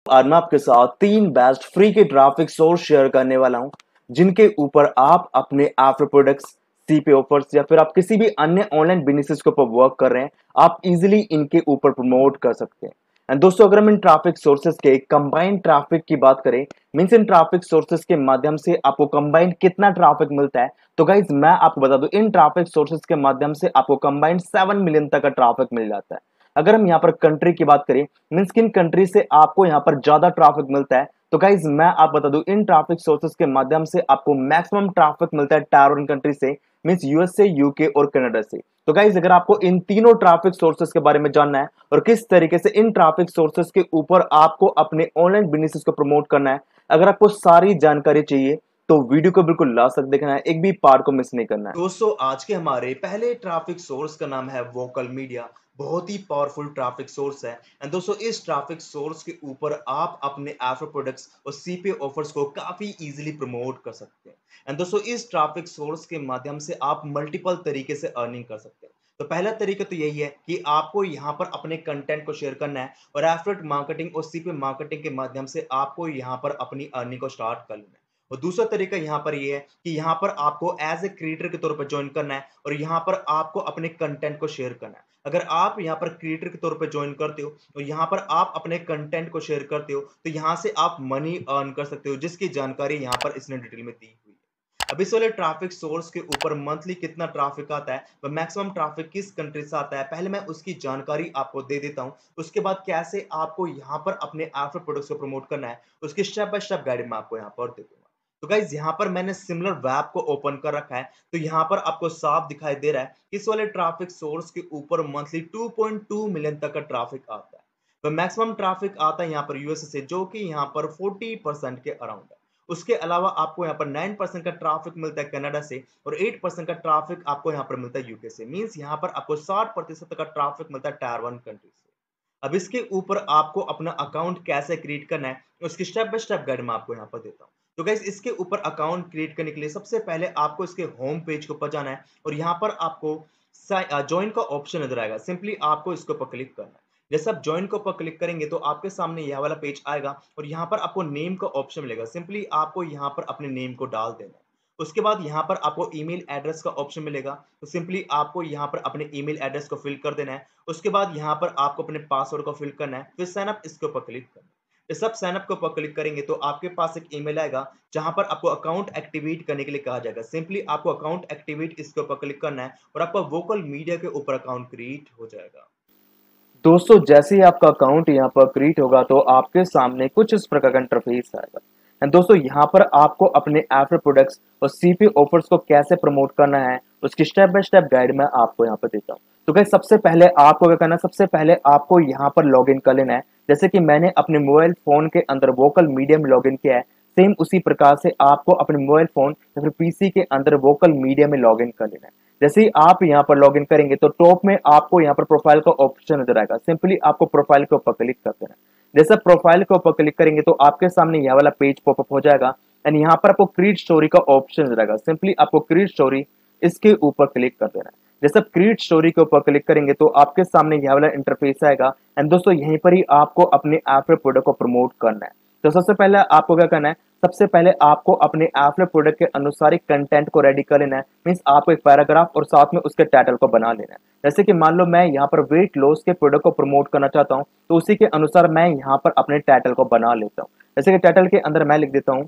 आज मैं आपके साथ 3 बेस्ट फ्री के ट्रैफिक सोर्स शेयर करने वाला हूं जिनके ऊपर आप अपने एफर प्रोडक्ट्स, सीपी ऑफर्स या फिर आप किसी भी अन्य ऑनलाइन बिजनेसेस के ऊपर वर्क कर रहे हैं, आप इजीली इनके ऊपर प्रमोट कर सकते हैं। एंड दोस्तों, अगर हम इन ट्रैफिक सोर्सेज के कंबाइंड ट्रैफिक की बात करें, मींस इन ट्रैफिक सोर्सेज के माध्यम से आपको कंबाइंड कितना ट्रैफिक मिलता है, तो गाइज मैं आपको बता दूं, इन ट्रैफिक सोर्सेज के माध्यम से आपको कंबाइंड 7 मिलियन तक का ट्रैफिक मिल जाता है। अगर हम यहाँ पर कंट्री की बात करें, मींस किन कंट्री से आपको यहाँ पर ज्यादा ट्रैफिक मिलता है, तो गाइज मैं आप बता दूं, इन ट्रैफिक सोर्सेज के माध्यम से आपको मैक्सिमम ट्रैफिक मिलता है टायर 1 कंट्री से, मींस यूएसए, यूके और कनाडा से। तो गाइज अगर आपको इन तीनों ट्रैफिक सोर्सेज के बारे में जानना है और किस तरीके से इन ट्रैफिक सोर्सेज के ऊपर आपको अपने ऑनलाइन बिजनेस को प्रमोट करना है, अगर आपको सारी जानकारी चाहिए तो वीडियो को बिल्कुल लास्ट तक देखना है, एक भी पार्ट को मिस नहीं करना है। दोस्तों, आज के हमारे पहले ट्रैफिक सोर्स का नाम है वोकल मीडिया। बहुत ही पावरफुल ट्रैफिक सोर्स है। एंड दोस्तों, इस ट्रैफिक सोर्स के ऊपर आप अपने एफर प्रोडक्ट्स और सीपी ऑफर्स को काफी इजीली प्रमोट कर सकते हैं। एंड दोस्तों, इस ट्रैफिक सोर्स के माध्यम से आप मल्टीपल तरीके से अर्निंग कर सकते हैं। तो पहला तरीका तो यही है कि आपको यहाँ पर अपने कंटेंट को शेयर करना है और एफिलिएट मार्केटिंग और सीपी मार्केटिंग के माध्यम से आपको यहाँ पर अपनी अर्निंग को स्टार्ट कर लेना है। और दूसरा तरीका यहाँ पर ये है कि यहाँ पर आपको एज ए क्रिएटर के तौर पर ज्वाइन करना है और यहाँ पर आपको अपने कंटेंट को शेयर करना है। अगर आप यहाँ पर क्रिएटर के तौर पर ज्वाइन करते हो और यहाँ पर आप अपने कंटेंट को शेयर करते हो, तो यहाँ से आप मनी अर्न कर सकते हो, जिसकी जानकारी यहाँ पर इसने डिटेल में दी हुई है। अब इस वाले ट्रैफिक सोर्स के ऊपर मंथली कितना ट्रैफिक आता है व मैक्सिमम ट्रैफिक किस कंट्री से आता है, पहले मैं उसकी जानकारी आपको दे देता हूँ। उसके बाद कैसे आपको यहाँ पर अपने एफर प्रोडक्ट्स को प्रमोट करना है, उसकी स्टेप बाय स्टेप गाइड मैं आपको यहाँ पर दे दूंगा। तो गाइज, यहाँ पर मैंने सिमिलर वेब को ओपन कर रखा है, तो यहाँ पर आपको साफ दिखाई दे रहा है इस वाले ट्रैफिक सोर्स के ऊपर मंथली 2.2 मिलियन तक का ट्रैफिक आता है। तो मैक्सिमम ट्रैफिक आता है यहाँ पर यूएसए से, जो कि यहाँ पर 40% के अराउंड है। उसके अलावा आपको यहाँ पर 9% का ट्रैफिक मिलता है कनाडा से और 8% का ट्रैफिक आपको यहाँ पर मिलता है यूके से। मींस यहाँ पर आपको 60% का ट्रैफिक मिलता है टायर 1 कंट्री से। अब इसके ऊपर आपको अपना अकाउंट कैसे क्रिएट करना है, उसकी स्टेप बाय स्टेप गाइड मैं आपको यहाँ पर देता हूँ। तो गाइस, इसके ऊपर अकाउंट क्रिएट करने के लिए सबसे पहले आपको इसके होम पेज के ऊपर जाना है और यहाँ पर आपको ज्वाइन का ऑप्शन नजर आएगा। सिंपली आपको इसके ऊपर क्लिक करना है। जैसे आप ज्वाइन के ऊपर क्लिक करेंगे तो आपके सामने यह वाला पेज आएगा और यहाँ पर आपको नेम का ऑप्शन मिलेगा। सिंपली आपको यहाँ पर अपने नेम को डाल देना है। उसके बाद यहाँ पर आपको ईमेल एड्रेस का ऑप्शन मिलेगा, तो सिंपली आपको यहाँ पर अपने ईमेल एड्रेस को फिल कर देना है। उसके बाद यहाँ पर आपको अपने पासवर्ड को फिल करना है, फिर साइन अप इसके ऊपर क्लिक करना है। इस सब साइन अप के ऊपर क्लिक करेंगे तो आपके पास एक ईमेल आएगा जहां पर आपको अकाउंट एक्टिवेट करने के लिए कहा जाएगा। सिंपली आपको अकाउंट एक्टिवेट इसके ऊपर क्लिक करना है और आपका वोकल मीडिया के ऊपर अकाउंट क्रिएट हो जाएगा। दोस्तों, जैसे ही आपका अकाउंट यहाँ पर क्रिएट होगा तो आपके सामने कुछ इस प्रकार का इंटरफेस आएगा। एंड दोस्तों, यहाँ पर आपको अपने एफर प्रोडक्ट्स और सीपी ऑफर्स को कैसे प्रमोट करना है, उसकी स्टेप बाय स्टेप गाइड मैं आपको यहाँ पर देता हूँ। तो गाइस, सबसे पहले आपको क्या करना है, सबसे पहले आपको यहाँ पर लॉग इन कर लेना है। जैसे कि मैंने अपने मोबाइल फोन के अंदर वोकल मीडिया में लॉग इन किया है, सेम उसी प्रकार से आपको अपने मोबाइल फोन या फिर पीसी के अंदर वोकल मीडिया में लॉग इन कर लेना है। जैसे ही आप यहाँ पर लॉग इन करेंगे तो टॉप में आपको यहाँ पर प्रोफाइल का ऑप्शन नजर आएगा। सिंपली आपको प्रोफाइल के ऊपर क्लिक कर देना है। जैसे प्रोफाइल के ऊपर क्लिक करेंगे तो आपके सामने यह वाला पेज पॉपअप हो जाएगा एंड यहाँ पर आपको क्रिएट स्टोरी का ऑप्शन नजर आएगा। सिंपली आपको क्रिएट स्टोरी इसके ऊपर क्लिक कर देना है। जैसे क्रिएट स्टोरी के ऊपर क्लिक करेंगे तो आपके सामने यह वाला इंटरफेस आएगा एंड दोस्तों, यहीं पर ही आपको अपने एफर प्रोडक्ट को प्रमोट करना है। तो सबसे पहले आपको क्या करना है, सबसे पहले आपको अपने एफर प्रोडक्ट के अनुसार एक कंटेंट को रेडी कर लेना है। मींस आपको एक पैराग्राफ और साथ में उसके टाइटल को बना लेना है। जैसे कि मान लो मैं यहाँ पर वेट लॉस के प्रोडक्ट को प्रमोट करना चाहता हूँ, तो उसी के अनुसार मैं यहाँ पर अपने टाइटल को बना लेता हूँ। जैसे कि टाइटल के अंदर मैं लिख देता हूँ,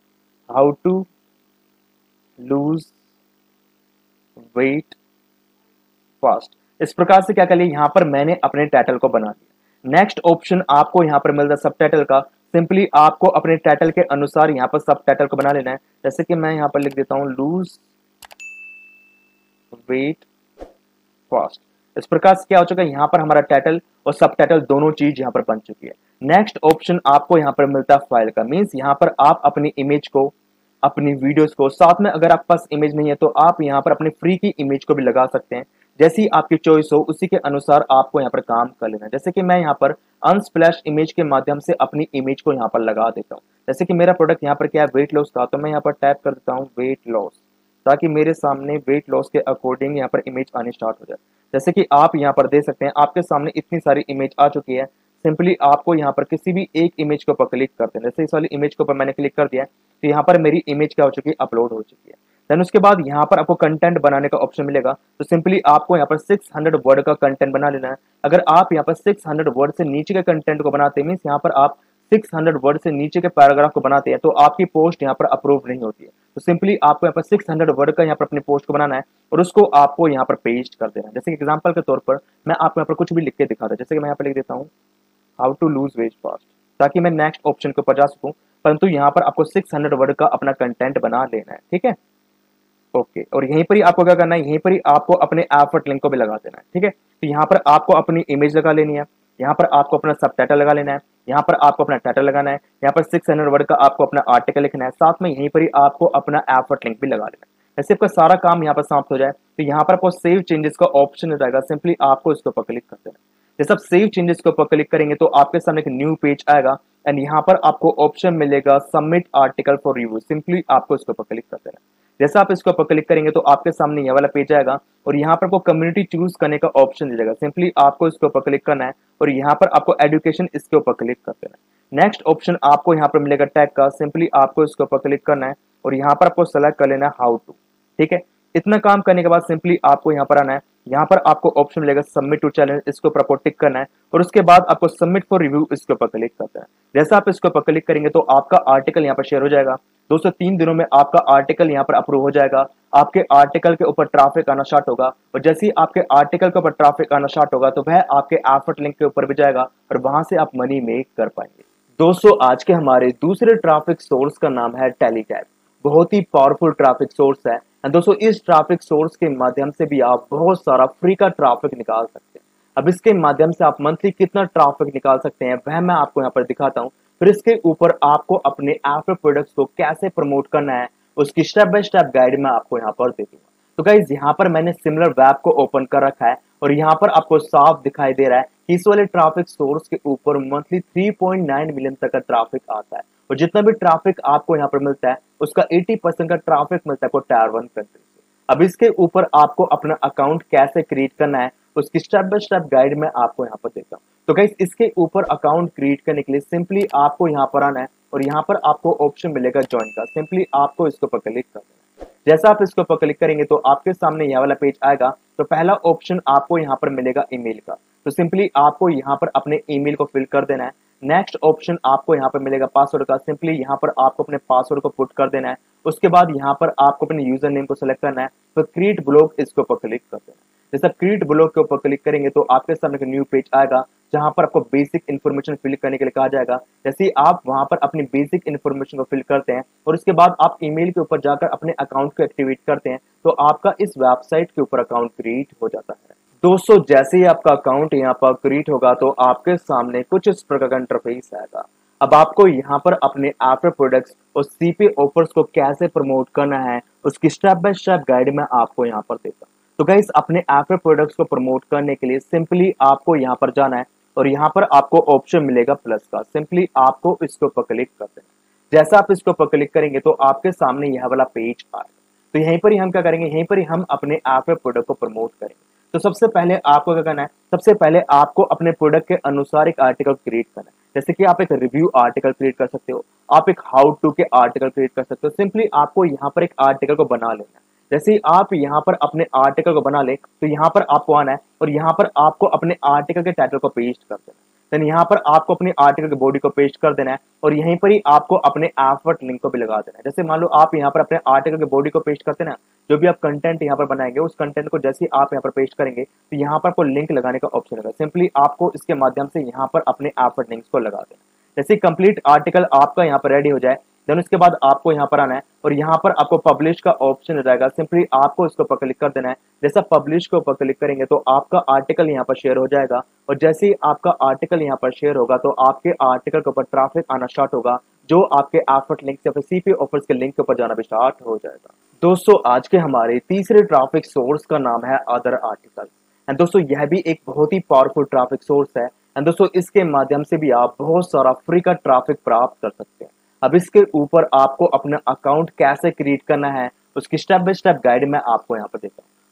how to lose weight fast. इस प्रकार से क्या कर लिया, यहाँ पर मैंने अपने टाइटल को बना दिया। नेक्स्ट ऑप्शन आपको यहाँ पर मिलता है सब टाइटल का। सिंपली आपको अपने टाइटल के अनुसार यहाँ पर सब टाइटल को बना लेना है। जैसे कि मैं यहाँ पर लिख देता हूँ, लूज वेट फास्ट। इस प्रकार से क्या हो चुका है, यहाँ पर हमारा टाइटल और सब टाइटल दोनों चीज यहाँ पर बन चुकी है। नेक्स्ट ऑप्शन आपको यहाँ पर मिलता है फाइल का। मीन्स यहाँ पर आप अपनी इमेज को, अपनी वीडियोस को, साथ में अगर आपके पास इमेज नहीं है तो आप यहाँ पर अपनी फ्री की इमेज को भी लगा सकते हैं। जैसी आपकी चॉइस हो उसी के अनुसार आपको यहाँ पर काम कर लेना है। जैसे कि मैं यहाँ पर अनस्प्लैश इमेज के माध्यम से अपनी इमेज को यहाँ पर लगा देता हूँ। जैसे कि मेरा प्रोडक्ट यहाँ पर क्या है, वेट लॉस का, तो मैं यहाँ पर टाइप कर देता हूँ वेट लॉस, ताकि मेरे सामने वेट लॉस के अकॉर्डिंग यहाँ पर इमेज आनी स्टार्ट हो जाए। जैसे कि आप यहाँ पर देख सकते हैं आपके सामने इतनी सारी इमेज आ चुकी है। सिंपली आपको यहाँ पर किसी भी एक इमेज के ऊपर क्लिक करते हैं। जैसे इस वाली इमेज के ऊपर मैंने क्लिक कर दिया है तो यहाँ पर मेरी इमेज क्या हो चुकी है, अपलोड हो चुकी है। देन उसके बाद यहाँ पर आपको कंटेंट बनाने का ऑप्शन मिलेगा, तो सिंपली आपको यहाँ पर 600 वर्ड का कंटेंट बना लेना है। अगर आप यहाँ पर 600 वर्ड से नीचे के कंटेंट को बनाते हैं, मीन्स यहाँ पर आप 600 वर्ड से नीचे के पैराग्राफ को बनाते हैं, तो आपकी पोस्ट यहाँ पर अप्रूव नहीं होती है। तो सिंपली आपको यहाँ पर 600 वर्ड का यहाँ पर अपनी पोस्ट को बनाना है और उसको आपको यहाँ पर पेस्ट कर देना है। जैसे कि एग्जांपल के तौर पर मैं आपको यहाँ पर कुछ भी लिख के दिखाता हूँ। जैसे कि मैं यहाँ पर लिख देता हूँ how to lose weight fast, ताकि मैं नेक्स्ट ऑप्शन के ऊपर जा सकूं, परंतु यहाँ पर आपको 600 वर्ड का अपना कंटेंट बना लेना है। ठीक है, ओके। और यहीं पर ही आपको क्या करना है, यहीं पर ही आपको अपने एफर्ट लिंक को भी लगा देना है। ठीक है, तो यहाँ पर आपको अपनी इमेज लगा लेनी है, यहाँ पर आपको अपना सब टाइटल लगा लेना है, यहाँ पर आपको अपना टाइटल लगाना है, यहाँ पर 600 वर्ड का आपको अपना आर्टिकल लिखना है, साथ में यहीं पर ही आपको अपना एफर्ट लिंक भी लगा लेना है। ऐसे आपका सारा काम यहाँ पर समाप्त हो जाए तो यहाँ पर आपको सेव चेंजेस का ऑप्शन मिल जाएगा, सिंपली आपको इसके ऊपर क्लिक कर देना है। जैसे आप सेव चेंजेस के ऊपर क्लिक करेंगे तो आपके सामने एक न्यू पेज आएगा एंड यहाँ पर आपको ऑप्शन मिलेगा submit article for review, simply आपको इसके ऊपर क्लिक कर देना है। जैसे आप इसके ऊपर क्लिक करेंगे तो आपके सामने ये वाला पेज आएगा और यहाँ पर आपको कम्युनिटी चूज करने का ऑप्शन मिलेगा, सिंपली आपको इसके ऊपर क्लिक करना है और यहाँ पर आपको एजुकेशन इसके ऊपर क्लिक कर देना है। नेक्स्ट ऑप्शन आपको यहाँ पर मिलेगा टैग का, सिंपली आपको इसके ऊपर क्लिक करना है और यहाँ पर आपको सेलेक्ट कर लेना है हाउ टू। ठीक है, इतना काम करने के बाद सिंपली आपको यहाँ पर आना है, यहाँ पर आपको ऑप्शन मिलेगा सबमिट टू चैलेंज, इसके ऊपर आपको टिक करना है और उसके बाद आपको सबमिट फॉर रिव्यू इसके ऊपर क्लिक करना है। जैसा आप इसके ऊपर क्लिक करेंगे तो आपका आर्टिकल यहाँ पर शेयर हो जाएगा। 2 से 3 दिनों में आपका आर्टिकल यहाँ पर अप्रूव हो जाएगा, आपके आर्टिकल के ऊपर ट्रैफिक आना स्टार्ट होगा और जैसे ही आपके आर्टिकल के ऊपर ट्रैफिक आना स्टार्ट होगा तो वह आपके एफर्ट लिंक के ऊपर भी जाएगा और वहां से आप मनी मेक कर पाएंगे। दोस्तों आज के हमारे दूसरे ट्रैफिक सोर्स का नाम है टेलीटैग, बहुत ही पावरफुल ट्रैफिक सोर्स है। दोस्तों इस ट्रैफिक सोर्स के माध्यम से भी आप बहुत सारा फ्री का ट्रैफिक निकाल सकते हैं। अब इसके माध्यम से आप मंथली कितना ट्रैफिक निकाल सकते हैं वह मैं आपको यहाँ पर दिखाता हूँ। फिर इसके ऊपर आपको अपने एफर प्रोडक्ट्स को कैसे प्रमोट करना है उसकी स्टेप बाय स्टेप गाइड मैं आपको यहाँ पर दे दूंगा। तो गाइज यहाँ पर मैंने सिमिलर वेब को ओपन कर रखा है और यहाँ पर आपको साफ दिखाई दे रहा है कि इस वाले ट्रैफिक सोर्स के ऊपर मंथली 3.9 मिलियन तक का ट्रैफिक आता है और जितना भी ट्रैफिक आपको यहाँ पर मिलता है उसका 80% का ट्रैफिक मिलता है टायर 1 कंट्री से। अब इसके ऊपर आपको अपना अकाउंट कैसे क्रिएट करना है उसकी स्टेप बाय स्टेप गाइड मैं आपको यहाँ पर देता हूँ। तो गाइस इसके ऊपर अकाउंट क्रिएट करने के लिए सिंपली आपको यहाँ पर आना है और यहाँ पर आपको ऑप्शन मिलेगा ज्वाइन का, सिंपली आपको इसके ऊपर क्लिक करना है। जैसा आप इसके ऊपर क्लिक करेंगे तो आपके सामने यह वाला पेज आएगा। तो पहला ऑप्शन आपको यहाँ पर मिलेगा ईमेल का, तो सिंपली आपको यहाँ पर अपने ईमेल को फिल कर देना है। नेक्स्ट ऑप्शन आपको यहाँ पर मिलेगा पासवर्ड का, सिंपली यहाँ पर आपको अपने पासवर्ड को पुट कर देना है। उसके बाद यहाँ पर आपको अपने यूजर नेम को सिलेक्ट करना है, तो क्रिएट ब्लॉग इसके ऊपर क्लिक कर देना है। जैसे आप क्रिएट ब्लॉग के ऊपर क्लिक करेंगे तो आपके सामने एक न्यू पेज आएगा जहां पर आपको बेसिक इन्फॉर्मेशन फिल करने के लिए कहा जाएगा। जैसे ही आप वहां पर अपनी बेसिक इन्फॉर्मेशन को फिल करते हैं और उसके बाद आप ईमेल के ऊपर जाकर अपने अकाउंट को एक्टिवेट करते हैं तो आपका इस वेबसाइट के ऊपर अकाउंट क्रिएट हो जाता है। दोस्तों जैसे ही आपका अकाउंट यहाँ पर क्रिएट होगा तो आपके सामने कुछ इस प्रकार का इंटरफेस आएगा। अब आपको यहाँ पर अपने एफर प्रोडक्ट्स और सीपी ऑफर्स को कैसे प्रमोट करना है उसकी स्टेप बाय स्टेप गाइड मैं आपको यहाँ पर देता हूँ। तो गाइस अपने एफर प्रोडक्ट्स को प्रमोट करने के लिए सिंपली आपको यहाँ पर जाना है और यहाँ पर आपको ऑप्शन मिलेगा प्लस का, सिंपली आपको इसके ऊपर क्लिक कर देना है। जैसा आप इसके ऊपर क्लिक करेंगे तो आपके सामने यह वाला पेज आएगा। तो यहीं पर ही हम क्या करेंगे, यहीं पर ही हम अपने एफर प्रोडक्ट को प्रमोट करेंगे। तो सबसे पहले आपको क्या करना है, सबसे पहले आपको अपने प्रोडक्ट के अनुसार एक आर्टिकल क्रिएट करना है। जैसे कि आप एक रिव्यू आर्टिकल क्रिएट कर सकते हो, आप एक हाउ टू के आर्टिकल क्रिएट कर सकते हो। सिंपली आपको यहाँ पर एक आर्टिकल को बना लेना है। जैसे ही आप यहाँ पर अपने आर्टिकल को बना ले तो यहाँ पर आपको आना है और यहाँ पर आपको अपने आर्टिकल के टाइटल को पेस्ट कर देना है। देन यहाँ पर आपको अपने आर्टिकल की बॉडी को पेस्ट कर देना है और यहीं पर ही आपको अपने एफर्ट लिंक को भी लगा देना है। जैसे मान लो आप यहाँ पर अपने आर्टिकल की बॉडी को पेस्ट करते हैं ना, जो भी आप कंटेंट यहाँ पर बनाएंगे उस कंटेंट को जैसे ही आप यहाँ पर पेस्ट करेंगे तो यहाँ पर आपको लिंक लगाने का ऑप्शन होगा। सिंपली आपको इसके माध्यम से यहाँ पर अपने एफर्ट लिंक्स को लगा देना। जैसे कंप्लीट आर्टिकल आपका यहाँ पर रेडी हो जाए देन उसके बाद आपको यहाँ पर आना है और यहाँ पर आपको पब्लिश का ऑप्शन हो जाएगा। सिंपली आपको इसको ऊपर क्लिक कर देना है। जैसा पब्लिश के ऊपर क्लिक करेंगे तो आपका आर्टिकल यहाँ पर शेयर हो जाएगा और जैसे ही आपका आर्टिकल यहाँ पर शेयर होगा तो आपके आर्टिकल के ऊपर ट्रैफिक आना स्टार्ट होगा जो आपके एफर्ट लिंक से सीपी ऑफर्स के लिंक के ऊपर जाना भी स्टार्ट हो जाएगा। दोस्तों आज के हमारे तीसरे ट्रैफिक सोर्स का नाम है अदर आर्टिकल एंड दोस्तों यह भी एक बहुत ही पावरफुल ट्रैफिक सोर्स है एंड दोस्तों इसके माध्यम से भी आप बहुत सारा फ्री का ट्रैफिक प्राप्त कर सकते हैं। अब इसके ऊपर आपको अपना अकाउंट कैसे क्रिएट करना है उसकी स्टेप बाय स्टेप गाइड मैं आपको यहाँ पर देता हूँ।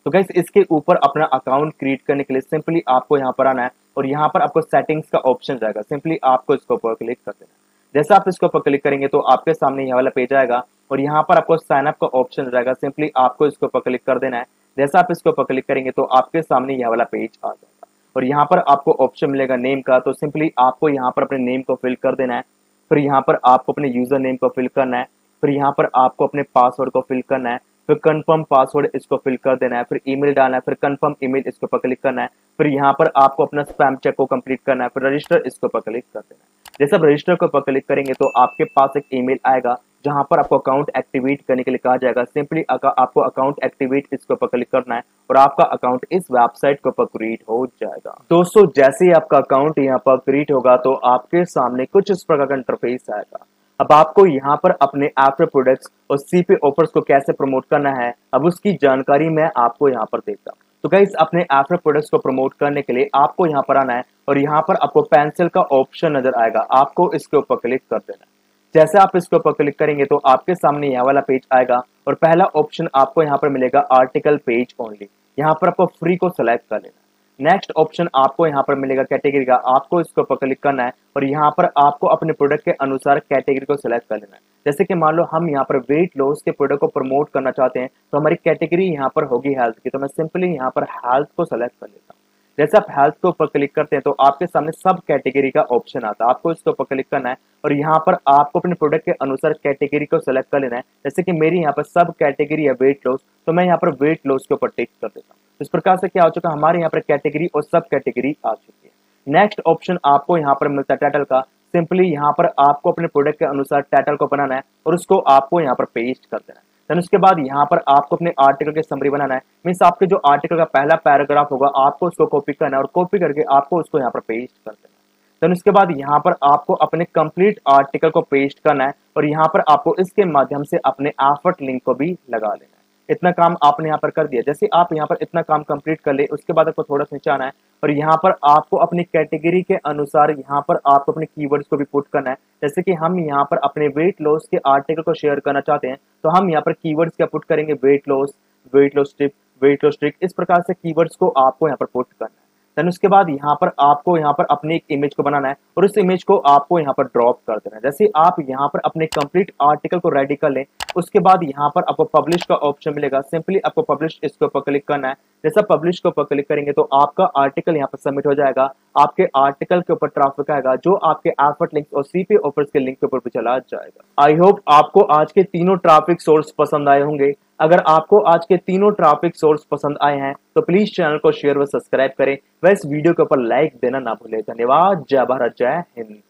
तो गाइस इसके ऊपर अपना अकाउंट क्रिएट करने के लिए सिंपली आपको यहाँ पर आना है और यहाँ पर आपको सेटिंग्स का ऑप्शन जाएगा, सिंपली आपको इसके ऊपर क्लिक कर देना है। जैसे आप इसके ऊपर क्लिक करेंगे तो आपके सामने यह वाला पेज आएगा और यहाँ पर आपको साइन अप का ऑप्शन जाएगा, सिंपली आपको इसके ऊपर क्लिक कर देना है। जैसे आप इसके ऊपर क्लिक करेंगे तो आपके सामने यह वाला पेज आ जाएगा और यहाँ पर आपको ऑप्शन मिलेगा नेम का, तो सिंपली आपको यहाँ पर अपने नेम को फिल कर देना है। फिर यहाँ पर आपको अपने यूजर नेम को फिल करना है, फिर यहाँ पर आपको अपने पासवर्ड को फिल करना है, फिर कंफर्म पासवर्ड इसको फिल कर देना है, फिर ईमेल डालना है, फिर कंफर्म ईमेल इसके ऊपर क्लिक करना है, फिर यहाँ पर आपको अपना स्पैम चेक को कंप्लीट करना है, फिर रजिस्टर इसके ऊपर क्लिक कर देना है। जैसे आप रजिस्टर के ऊपर क्लिक करेंगे तो आपके पास एक ईमेल आएगा जहां पर आपको अकाउंट एक्टिवेट करने के लिए कहा जाएगा, सिंपली आपको अकाउंट एक्टिवेट इसके ऊपर क्लिक करना है और आपका अकाउंट इस वेबसाइट के ऊपर क्रिएट हो जाएगा। दोस्तों जैसे ही आपका अकाउंट यहाँ पर क्रिएट होगा तो आपके सामने कुछ इस प्रकार का इंटरफेस आएगा। अब आपको यहाँ पर अपने एफर प्रोडक्ट्स और सीपी ऑफर्स को कैसे प्रमोट करना है, अब उसकी जानकारी मैं आपको यहाँ पर देता हूँ। तो गाइस अपने एफर प्रोडक्ट्स को प्रमोट करने के लिए आपको यहाँ पर आना है और यहाँ पर आपको पेंसिल का ऑप्शन नजर आएगा, आपको इसके ऊपर क्लिक कर देना है। जैसे आप इसके ऊपर क्लिक करेंगे तो आपके सामने यह वाला पेज आएगा और पहला ऑप्शन आपको यहाँ पर मिलेगा आर्टिकल पेज ओनली, यहाँ पर आपको फ्री को सिलेक्ट कर लेना है। नेक्स्ट ऑप्शन आपको यहाँ पर मिलेगा कैटेगरी का, आपको इसके ऊपर क्लिक करना है और यहाँ पर आपको अपने प्रोडक्ट के अनुसार कैटेगरी को सिलेक्ट कर लेना है। जैसे कि मान लो हम यहाँ पर वेट लॉस के प्रोडक्ट को प्रमोट करना चाहते हैं तो हमारी कैटेगरी यहाँ पर होगी हेल्थ की, तो मैं सिंपली यहाँ पर हेल्थ को सिलेक्ट कर लेता हूँ। जैसे आप हेल्थ के ऊपर क्लिक करते हैं तो आपके सामने सब कैटेगरी का ऑप्शन आता है, आपको इसके ऊपर क्लिक करना है और यहाँ पर आपको अपने प्रोडक्ट के अनुसार कैटेगरी को सिलेक्ट कर लेना है। जैसे कि मेरी यहाँ पर सब कैटेगरी है वेट लॉस, तो मैं यहाँ पर वेट लॉस के ऊपर टिक कर देता हूँ। इस प्रकार से क्या हो चुका, हमारे यहाँ पर कैटेगरी और सब कैटेगरी आ चुकी है। नेक्स्ट ऑप्शन आपको यहाँ पर मिलता है टाइटल का, सिंपली यहाँ पर आपको अपने प्रोडक्ट के अनुसार टाइटल को बनाना है और उसको आपको यहाँ पर पेस्ट कर देना है। देन उसके बाद यहाँ पर आपको अपने आर्टिकल की समरी बनाना है, मीन्स आपके जो आर्टिकल का पहला पैराग्राफ होगा आपको उसको कॉपी करना है और कॉपी करके आपको उसको यहाँ पर पेस्ट कर देना है। देन उसके बाद यहाँ पर आपको अपने कंप्लीट आर्टिकल को पेस्ट करना है और यहाँ पर आपको इसके माध्यम से अपने एफर्ट लिंक को भी लगा लेना है। इतना काम आपने यहाँ पर कर दिया। जैसे आप यहाँ पर इतना काम कंप्लीट कर ले उसके बाद आपको थोड़ा सा नीचे आना है और यहाँ पर आपको अपनी कैटेगरी के अनुसार यहाँ पर आपको अपने कीवर्ड्स को भी पुट करना है। जैसे कि हम यहाँ पर अपने वेट लॉस के आर्टिकल को शेयर करना चाहते हैं तो हम यहाँ पर कीवर्ड्स क्या पुट करेंगे, weight loss tip, weight loss trick, इस प्रकार से कीवर्ड्स को आपको यहाँ पर पुट करना है। देन उसके बाद यहाँ पर आपको यहाँ पर अपनी एक इमेज को बनाना है और उस इमेज को आपको यहाँ पर ड्रॉप कर देना है। जैसे आप यहाँ पर अपने कंप्लीट आर्टिकल को रेडी कर लें उसके बाद यहाँ पर आपको पब्लिश का ऑप्शन मिलेगा, सिंपली आपको पब्लिश इसके ऊपर क्लिक करना है। जैसा पब्लिश के ऊपर क्लिक करेंगे तो आपका आर्टिकल यहाँ पर सबमिट हो जाएगा, आपके आर्टिकल के ऊपर ट्रैफिक आएगा जो आपके एफर्ट लिंक्स और सीपी ऑफर्स के लिंक के ऊपर भी चला जाएगा। आई होप आपको आज के तीनों ट्रैफिक सोर्स पसंद आए होंगे। अगर आपको आज के तीनों ट्रैफिक सोर्स पसंद आए हैं तो प्लीज चैनल को शेयर व सब्सक्राइब करें व इस वीडियो के ऊपर लाइक देना ना भूलें। धन्यवाद। जय भारत, जय हिंद।